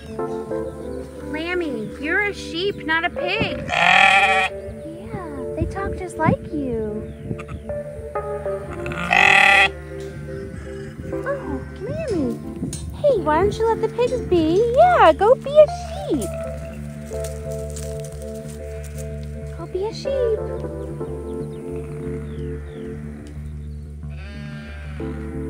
Lammy, you're a sheep, not a pig. Yeah, they talk just like you. Oh, Lammy. Hey, why don't you let the pigs be? Yeah, go be a sheep. Go be a sheep.